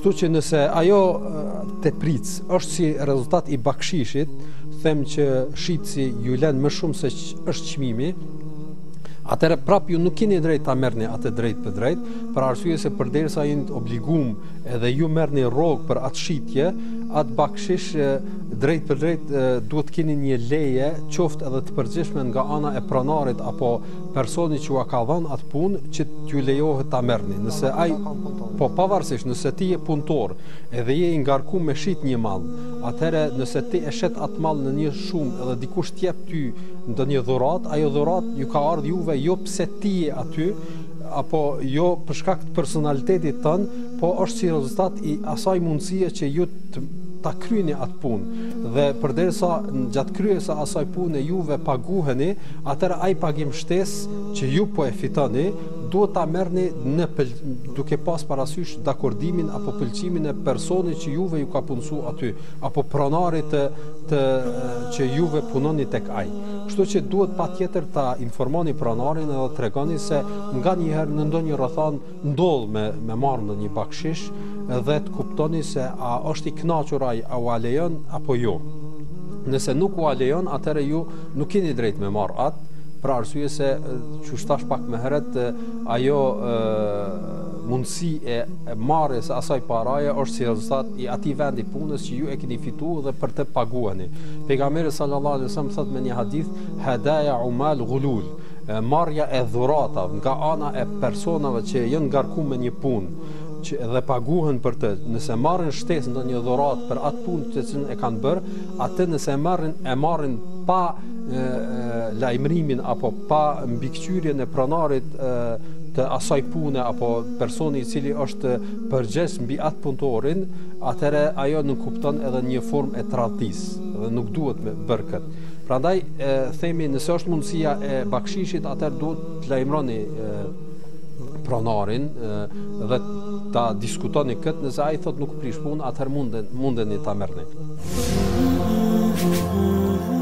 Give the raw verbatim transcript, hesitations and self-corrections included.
Kështu që nëse ajo te pric është si rezultat i bakshishit, them që shitësi ju lën më shumë se është çmimi, atëherë prap ju nuk keni drejt ta merrni atë drejt për drejt, për arsye se përderisa jeni të obliguar edhe ju merrni rrogë për atë shitje, atë bakshish drejt për drejt duhet keni një leje, qoftë edhe të përgjithshme nga ana e pronarit apo personi që ua ka dhënë atë punë që t'ju lejohet ta merrni. Nëse ai po pavarësisht nëse ti je punëtor edhe je i ngarkuar me shit një mall, atëherë nëse ti e shet atë mall në një shumë edhe dikush t'jep ty ndonjë dhuratë, ajo dhuratë ju ka ardhur juve jo pse ti je aty, apo jo për shkak të personalitetit tënd, po është si rezultat i asaj mundësie që ju të ta kryeni atë punë. Dhe përderisa gjatë kryes së asaj pune juve paguheni, atëherë ai pagim shtesë që ju po e fitoni, duhet ta merrni në pël... duke pas parasysh dakordimin apo pëlqimin e personit që juve ju ka punësuar aty, apo pronarit të, të që juve punoni tek ai. Kështu që duhet patjetër ta informoni pronarin edhe të tregoni se nganjëherë në ndonjë rrethon ndodh me me marrë ndonjë bakshish dhe të kuptoni se a është i kënaqur ai, a u lejon apo jo. Nëse nuk u lejon, atëherë ju nuk keni drejt me marr atë, për arsye se që shtash pak më herët ajo e, mundësi e, e marrjes asaj paraje është si rezultat i atij vendi punës që ju e keni fituar dhe për të paguani. Pejgamberi sallallahu alaihi wasallam thot me një hadith, hadaya umal ghulul, marrja e dhuratave nga ana e personave që janë ngarkuar me një punë që edhe paguhen për të, nëse marrin shtesë ndonjë dhuratë për atë punë që cilën e kanë bërë, atë nëse marrin e marrin pa e, e, lajmërimin apo pa mbikëqyrjen e pronarit e, të asaj pune apo personi i cili është përgjegjës mbi atë punëtorin, atëherë ajo nuk kupton edhe një formë e tradhtisë dhe nuk duhet me bërë këtë. Prandaj e, themi nëse është mundësia e bakshishit, atëherë duhet të lajmëroni e, pronarin e, dhe ta diskutoni këtë, nëse ai thot nuk prish punë, atëherë munden mundeni ta merrni.